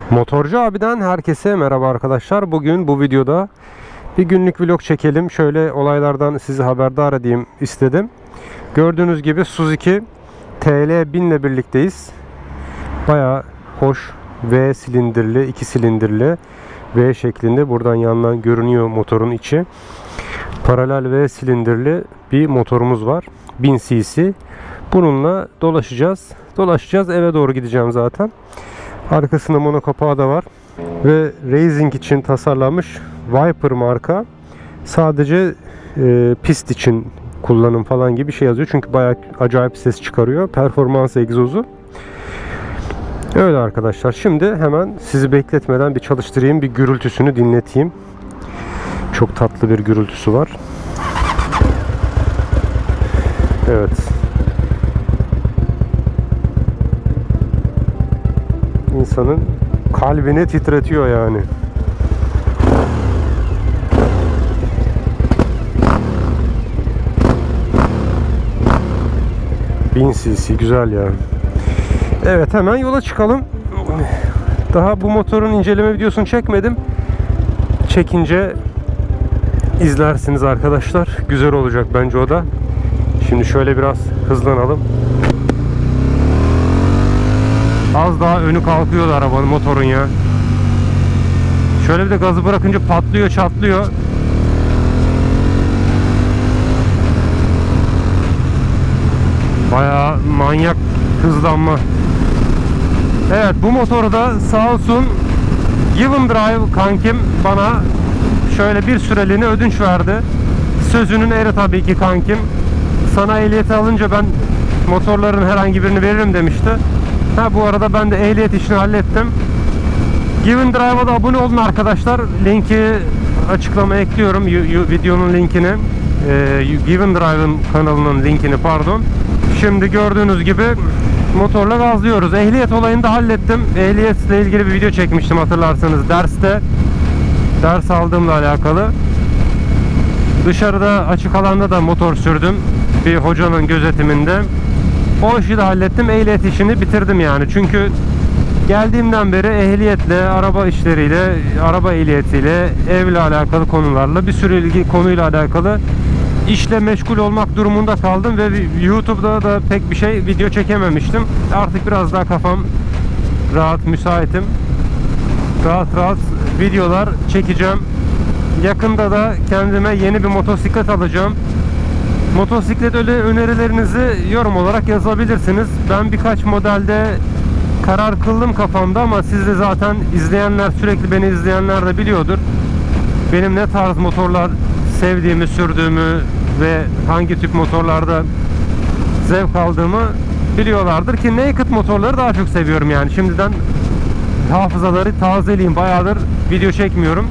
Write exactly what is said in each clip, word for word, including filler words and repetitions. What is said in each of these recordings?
Motorcu abiden herkese merhaba arkadaşlar. Bugün bu videoda bir günlük vlog çekelim. Şöyle olaylardan sizi haberdar edeyim istedim. Gördüğünüz gibi Suzuki T L bin ile birlikteyiz. Baya hoş V silindirli, iki silindirli V şeklinde. Buradan yandan görünüyor motorun içi. Paralel V silindirli bir motorumuz var. bin cc. Bununla dolaşacağız. Dolaşacağız. Eve doğru gideceğim zaten. Arkasında mono kapağı da var. Ve racing için tasarlanmış Viper marka. Sadece e, pist için kullanım falan gibi bir şey yazıyor. Çünkü bayağı acayip ses çıkarıyor. Performans egzozu. Öyle arkadaşlar. Şimdi hemen sizi bekletmeden bir çalıştırayım. Bir gürültüsünü dinleteyim. Çok tatlı bir gürültüsü var. Evet. İnsanın kalbini titretiyor yani. bin cc güzel ya. Evet, hemen yola çıkalım. Daha bu motorun inceleme videosunu çekmedim. Çekince izlersiniz arkadaşlar. Güzel olacak bence o da. Şimdi şöyle biraz hızlanalım. Az daha önü kalkıyordu arabanın, motorun ya. Şöyle bir de gazı bırakınca patlıyor, çatlıyor. Bayağı manyak hızlanma. Evet, bu motoru da sağ olsun Given Drive kankim bana şöyle bir süreliğine ödünç verdi. Sözünün eri tabii ki kankim. Sana ehliyeti alınca ben motorların herhangi birini veririm demişti. Ha, bu arada ben de ehliyet işini hallettim. Given Drive'a da abone olun arkadaşlar. Linki açıklamaya ekliyorum. Videonun linkini. Ee, Given Drive'ın kanalının linkini pardon. Şimdi gördüğünüz gibi motorla gazlıyoruz. Ehliyet olayını da hallettim. Ehliyetle ilgili bir video çekmiştim hatırlarsanız derste. Ders aldığımla alakalı. Dışarıda açık alanda da motor sürdüm. Bir hocanın gözetiminde. O işi de hallettim. Ehliyet işini bitirdim yani. Çünkü geldiğimden beri ehliyetle, araba işleriyle, araba ehliyetiyle, evle alakalı konularla, bir sürü ilgi konuyla alakalı işle meşgul olmak durumunda kaldım ve YouTube'da da pek bir şey video çekememiştim. Artık biraz daha kafam rahat, müsaitim. Rahat rahat videolar çekeceğim. Yakında da kendime yeni bir motosiklet alacağım. Motosiklet öyle önerilerinizi yorum olarak yazabilirsiniz. Ben birkaç modelde karar kıldım kafamda ama siz de zaten izleyenler, sürekli beni izleyenler de biliyordur. Benim ne tarz motorlar sevdiğimi, sürdüğümü ve hangi tip motorlarda zevk aldığımı biliyorlardır ki naked motorları daha çok seviyorum yani. Şimdiden hafızaları tazeleyeyim. Bayağıdır video çekmiyorum.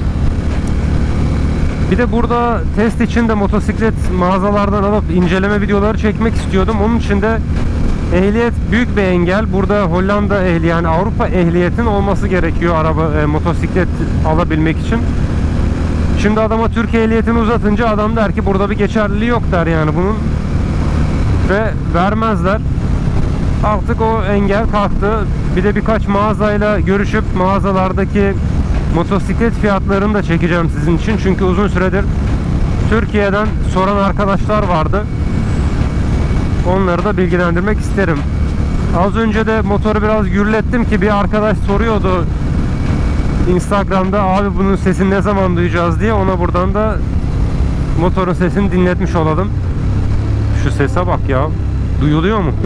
Bir de burada test için de motosiklet mağazalardan alıp inceleme videoları çekmek istiyordum. Onun için de ehliyet büyük bir engel. Burada Hollanda ehli yani Avrupa ehliyetin olması gerekiyor araba e, motosiklet alabilmek için. Şimdi adama Türkiye ehliyetini uzatınca adam der ki burada bir geçerliliği yok der yani bunun. Ve vermezler. Artık o engel kalktı. Bir de birkaç mağazayla görüşüp mağazalardaki motosiklet fiyatlarını da çekeceğim sizin için. Çünkü uzun süredir Türkiye'den soran arkadaşlar vardı. Onları da bilgilendirmek isterim. Az önce de motoru biraz gürlettim ki bir arkadaş soruyordu Instagram'da, abi bunun sesini ne zaman duyacağız diye. Ona buradan da motorun sesini dinletmiş olalım. Şu sese bak ya. Duyuluyor mu?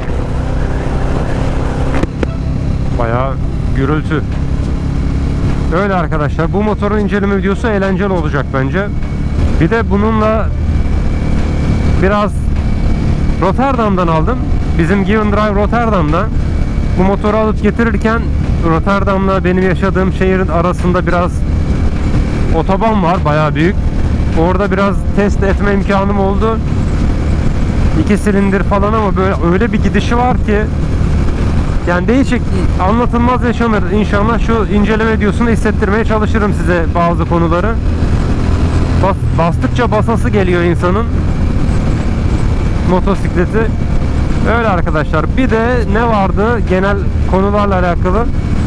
Bayağı gürültü. Öyle arkadaşlar. Bu motorun inceleme videosu eğlenceli olacak bence. Bir de bununla biraz Rotterdam'dan aldım. Bizim Given Drive Rotterdam'da. Bu motoru alıp getirirken Rotterdam'la benim yaşadığım şehrin arasında biraz otoban var. Bayağı büyük. Orada biraz test etme imkanım oldu. İki silindir falan ama böyle öyle bir gidişi var ki yani değişik, anlatılmaz yaşanır. İnşallah şu inceleme videosunu hissettirmeye çalışırım size bazı konuları. Bas, bastıkça basası geliyor insanın motosikleti. Öyle arkadaşlar. Bir de ne vardı genel konularla alakalı?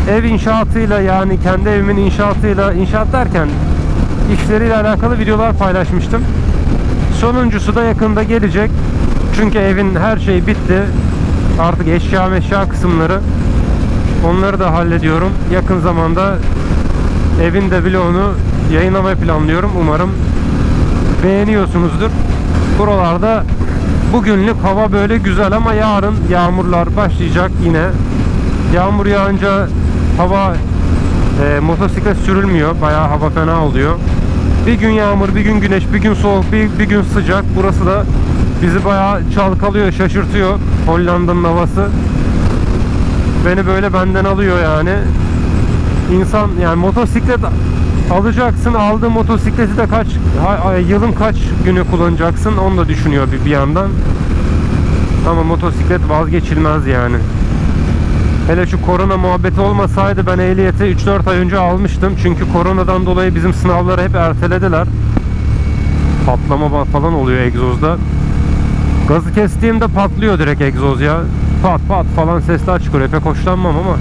ev inşaatıyla, yani kendi evimin inşaatıyla, inşaat derken işleriyle alakalı videolar paylaşmıştım. Sonuncusu da yakında gelecek. Çünkü evin her şeyi bitti. Artık eşya meşya kısımları, onları da hallediyorum. Yakın zamanda evin de vlogunu yayınlamayı planlıyorum. Umarım beğeniyorsunuzdur. Buralarda bugünlük hava böyle güzel ama yarın yağmurlar başlayacak yine. Yağmur yağınca hava e, motosiklet sürülmüyor. Bayağı hava fena oluyor. Bir gün yağmur, bir gün güneş, bir gün soğuk, bir, bir gün sıcak. Burası da bizi bayağı çalkalıyor, şaşırtıyor. Hollanda'nın havası beni böyle benden alıyor yani. İnsan yani motosiklet alacaksın, aldığın motosikleti de kaç yılın kaç günü kullanacaksın, onu da düşünüyor bir, bir yandan. Ama motosiklet vazgeçilmez yani. Hele şu korona muhabbeti olmasaydı ben ehliyeti üç dört ay önce almıştım. Çünkü koronadan dolayı bizim sınavları hep ertelediler. Patlama falan oluyor egzozda. Gazı kestiğimde patlıyor direkt egzoz ya. Pat pat falan sesler çıkıyor. Pek hoşlanmam ama.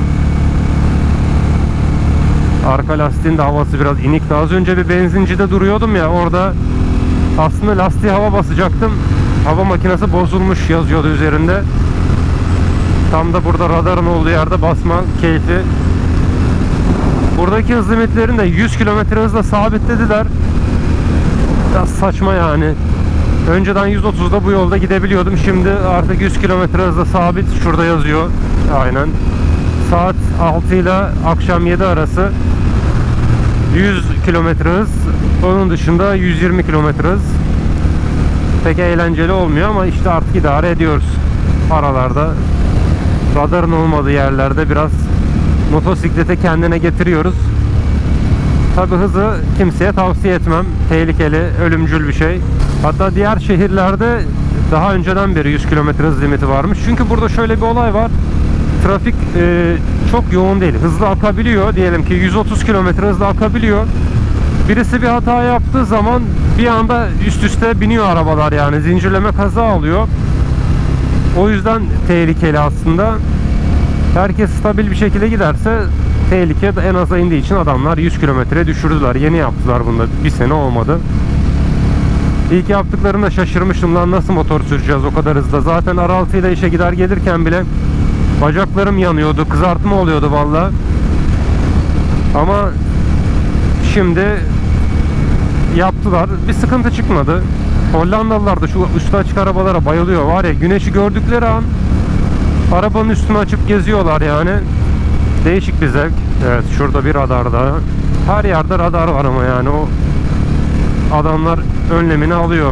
Arka lastiğin de havası biraz inikti. Az önce bir benzincide duruyordum ya, orada aslında lastiğe hava basacaktım. Hava makinesi bozulmuş yazıyordu üzerinde. Tam da burada radarın olduğu yerde basma keyfi. Buradaki hız limitlerini de yüz kilometre hızla sabitlediler. Biraz saçma yani. Önceden yüz otuzda bu yolda gidebiliyordum. Şimdi artık yüz kilometre hızla sabit. Şurada yazıyor. Aynen. Saat altı ile akşam yedi arası yüz kilometre hız. Onun dışında yüz yirmi kilometre hız. Pek eğlenceli olmuyor ama işte artık idare ediyoruz. Aralarda, radarın olmadığı yerlerde biraz motosiklete kendine getiriyoruz. Tabi hızı kimseye tavsiye etmem. Tehlikeli, ölümcül bir şey. Hatta diğer şehirlerde daha önceden beri yüz kilometre hız limiti varmış. Çünkü burada şöyle bir olay var. Trafik e, çok yoğun değil. Hızlı akabiliyor. Diyelim ki yüz otuz kilometre hızla akabiliyor. Birisi bir hata yaptığı zaman bir anda üst üste biniyor arabalar yani. Zincirleme kaza oluyor. O yüzden tehlikeli aslında. Herkes stabil bir şekilde giderse tehlike de en aza indiği için adamlar yüz kilometreye düşürdüler. Yeni yaptılar bunda. Bir sene olmadı. İlk yaptıklarında şaşırmıştım, lan nasıl motor süreceğiz o kadar hızla. Zaten R altı ile işe gider gelirken bile bacaklarım yanıyordu. Kızartma oluyordu valla. Ama şimdi yaptılar. Bir sıkıntı çıkmadı. Hollandalılar da şu üstü açık arabalara bayılıyor. Var ya, güneşi gördükleri an arabanın üstünü açıp geziyorlar yani. Değişik bir zevk. Evet, şurada bir radar daha. Her yerde radar var ama yani o adamlar önlemini alıyor.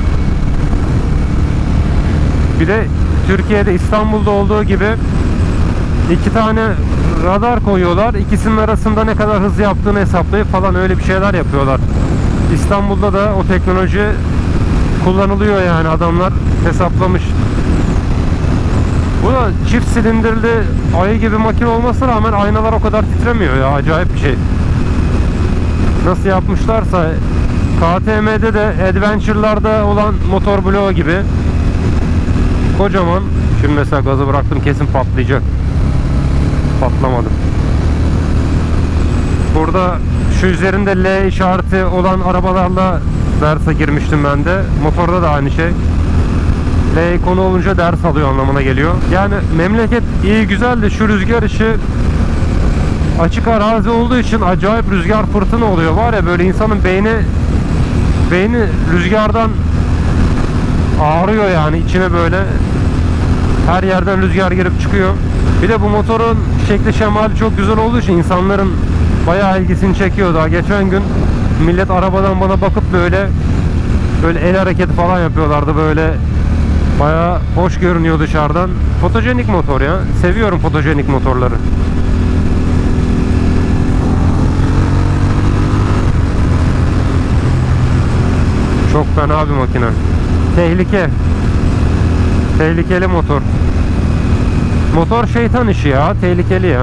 Bir de Türkiye'de, İstanbul'da olduğu gibi iki tane radar koyuyorlar. İkisinin arasında ne kadar hız yaptığını hesaplayıp falan öyle bir şeyler yapıyorlar. İstanbul'da da o teknoloji kullanılıyor yani, adamlar hesaplamış. Bu da çift silindirli ayı gibi makine olmasına rağmen aynalar o kadar titremiyor ya, acayip bir şey. Nasıl yapmışlarsa. K T M'de de Adventure'larda olan motor bloğu gibi kocaman. Şimdi mesela gazı bıraktım, kesin patlayacak. Patlamadı. Burada şu üzerinde L işareti olan arabalarla derse girmiştim ben de. Motorda da aynı şey. L ikonu olunca ders alıyor anlamına geliyor. Yani memleket iyi güzel de şu rüzgar işi, açık arazi olduğu için acayip rüzgar fırtına oluyor. Var ya, böyle insanın beyni beyni rüzgardan ağrıyor yani, içine böyle her yerden rüzgar girip çıkıyor. Bir de bu motorun şekli şemali çok güzel olduğu için insanların bayağı ilgisini çekiyor. Daha geçen gün millet arabadan bana bakıp böyle böyle el hareketi falan yapıyorlardı, böyle bayağı hoş görünüyor dışarıdan. Fotojenik motor ya. Seviyorum fotojenik motorları. Çok fena bir makine. Tehlike. Tehlikeli motor. Motor şeytan işi ya. Tehlikeli ya.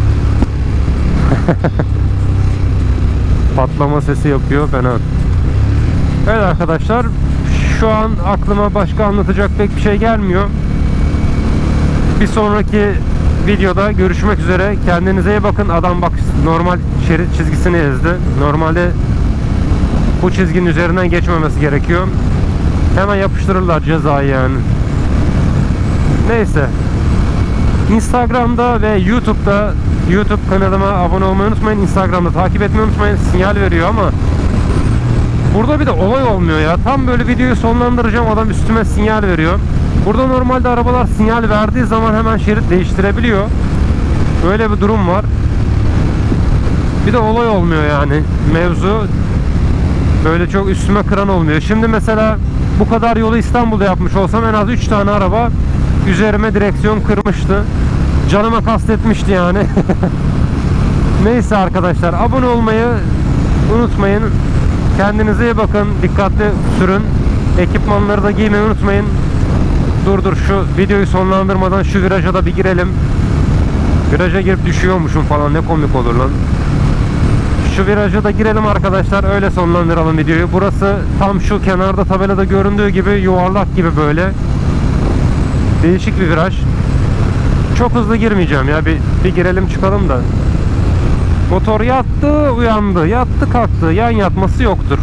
Patlama sesi yapıyor fena. Evet arkadaşlar, şu an aklıma başka anlatacak pek bir şey gelmiyor. Bir sonraki videoda görüşmek üzere. Kendinize iyi bakın. Adam bak normal şerit çizgisini ezdi. Normalde bu çizginin üzerinden geçmemesi gerekiyor. Hemen yapıştırırlar cezayı yani. Neyse. Instagram'da ve YouTube'da, YouTube kanalıma abone olmayı unutmayın. Instagram'da takip etmeyi unutmayın. Sinyal veriyor ama burada bir de olay olmuyor ya. Tam böyle videoyu sonlandıracağım, adam üstüme sinyal veriyor. Burada normalde arabalar sinyal verdiği zaman hemen şerit değiştirebiliyor. Böyle bir durum var. Bir de olay olmuyor yani. Mevzu böyle çok üstüme kıran olmuyor. Şimdi mesela bu kadar yolu İstanbul'da yapmış olsam en az üç tane araba üzerime direksiyon kırmıştı. Canıma kastetmişti yani. Neyse arkadaşlar, abone olmayı unutmayın. Kendinize iyi bakın. Dikkatli sürün. Ekipmanları da giymeyi unutmayın. Dur dur şu videoyu sonlandırmadan şu viraja da bir girelim. Viraja girip düşüyormuşum falan, ne komik olur lan. Şu viraja da girelim arkadaşlar, öyle sonlandıralım videoyu. Burası tam şu kenarda tabelada göründüğü gibi yuvarlak gibi böyle. Değişik bir viraj. Çok hızlı girmeyeceğim ya, bir, bir girelim çıkalım da. Motor yattı uyandı, yattı kalktı, yan yatması yoktur.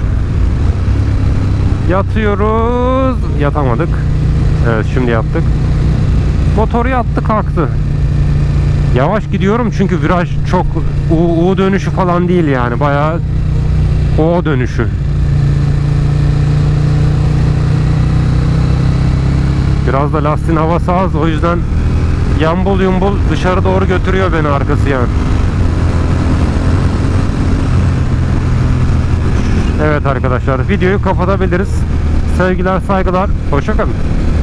Yatıyoruz, yatamadık. Evet, şimdi yattık. Motor yattı kalktı. Yavaş gidiyorum çünkü viraj çok U, U dönüşü falan değil yani, bayağı O dönüşü. Biraz da lastiğin havası az, o yüzden yambul yumbul dışarı doğru götürüyor beni arkası yani. Evet arkadaşlar, videoyu kapatabiliriz. Sevgiler, saygılar, hoşça kalın.